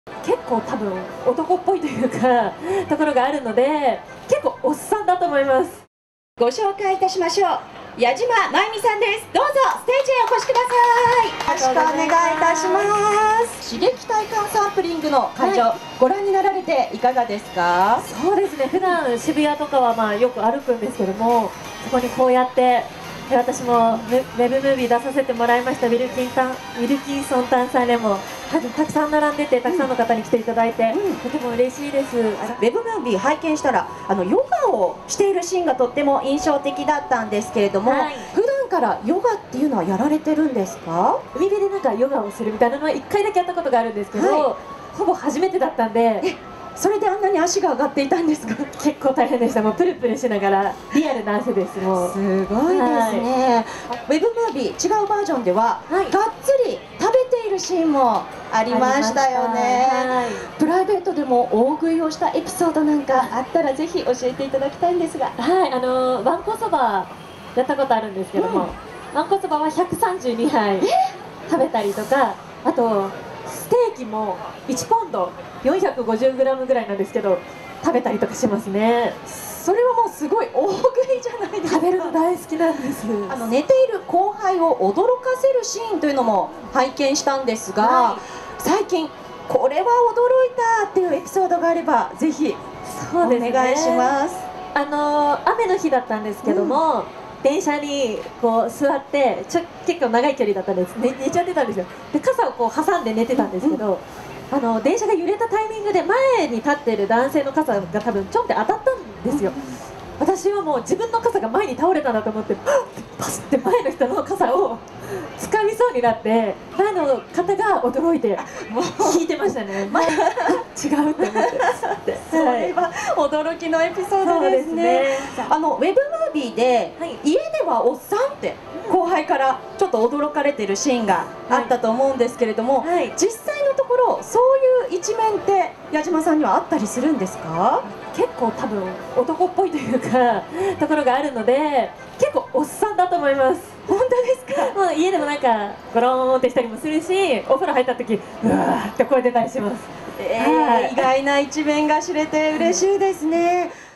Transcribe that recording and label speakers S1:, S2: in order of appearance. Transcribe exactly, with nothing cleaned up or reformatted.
S1: 結構多分男っぽいというかところがあるので、結構おっさんだと思います。
S2: ご紹介いたしましょう。矢島真由美さんです。どうぞステージへお越しください。よろしくお願いいたします。刺激体感サンプリングの会場、はい、ご覧になられていかがですか？
S1: そうですね、普段渋谷とかはまあよく歩くんですけども、そこにこうやって私もウェブムービー出させてもらいましたウィルキンタンウィルキンソン炭酸レモン、たくさん並んでて、たくさんの方に来ていただいて、うん、とても嬉しいです。ウ
S2: ェブムービー拝見したら、あのヨガをしているシーンがとっても印象的だったんですけれども、はい、普段からヨガっていうのはやられてるんですか？
S1: 海辺でなんかヨガをするみたいなのはいっかいだけやったことがあるんですけど、はい、ほぼ初めてだったんで。
S2: それであんなに足が上がっていたんですか？
S1: 結構大変でした。もうプルプルしながらリアルな汗です。もう
S2: すごいですね、はい、ウェブムービー違うバージョンでは、はい、がっつり食べているシーンもありましたよね、はい、プライベートでも大食いをしたエピソードなんかあったらぜひ教えていただきたいんですが。
S1: はい、あのわんこそばやったことあるんですけども、うん、わんこそばはひゃくさんじゅうにはい食べたりとか、あとステーキもいちポンドよんひゃくごじゅうグラムぐらいなんですけど食べたりとかしますね。
S2: それはもうすごい大食いじゃないですか。
S1: 食べるの大好きなんです。
S2: あの寝ている後輩を驚かせるシーンというのも拝見したんですが、はい、最近これは驚いたっていうエピソードがあればぜひお願いします。
S1: あの雨の日だったんですけども、うん、電車にこう座ってちょ結構長い距離だったんです、ね、寝ちゃってたんですよ。で傘をこう挟んで寝てたんですけど、うん、あの電車が揺れたタイミングで前に立ってる男性の傘が多分ちょんって当たったんですよ。私はもう自分の傘が前に倒れたなと思ってパスって前の人の傘を掴みそうになって、前の方が驚いてもう引いてましたね。前違うって思って
S2: それは驚きのエピソードですね。あのウェブムービーで、はい、家ではおっさんって後輩からちょっと驚かれてるシーンがあったと思うんですけれども、はいはい、実際のところそういう一面って矢島さんにはあったりするんですか？
S1: 結構多分男っぽいというかところがあるので、結構おっさんだと思います。
S2: 本当ですか？
S1: もう家でもなんかゴローンってしたりもするし、お風呂入った時うわーって声出たりします。
S2: えーはい、意外な一面が知れて嬉しいですね。